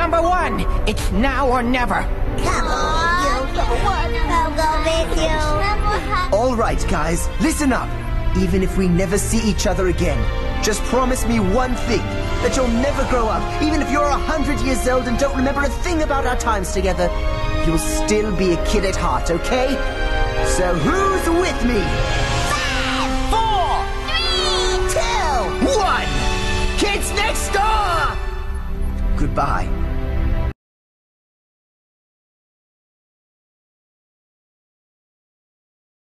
number one. It's now or never. Come on, you. I'll go with you. All right, guys, listen up. Even if we never see each other again, just promise me one thing, that you'll never grow up. Even if you're 100 years old and don't remember a thing about our times together, you'll still be a kid at heart, okay? So who's with me? 5, 4, 3, 2, 1! Kids next door! Goodbye.